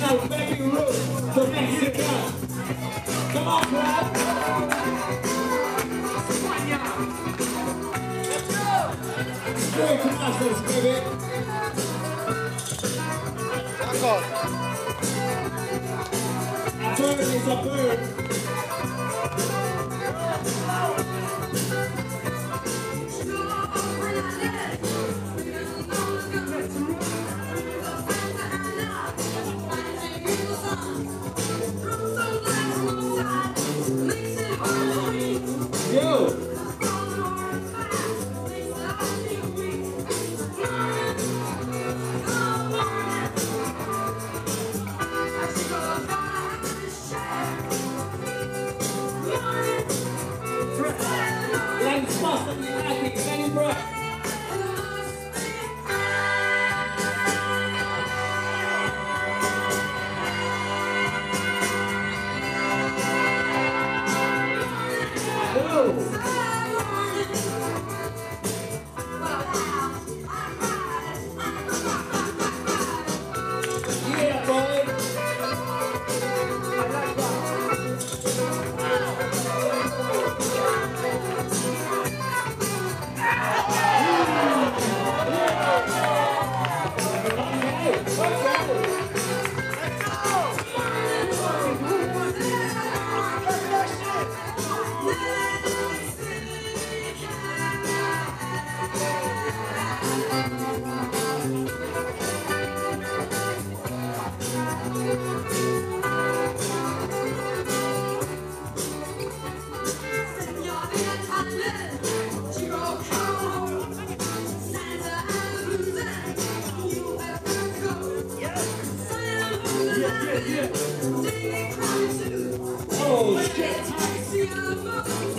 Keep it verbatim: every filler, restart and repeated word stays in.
original Baby Ruth, the Mexican. Come on, crowd. Let's go. Straight to Masters, baby. A bird is a bird. Yo! Like fast and acting, very bright. Yeah, boy. Oh, shit.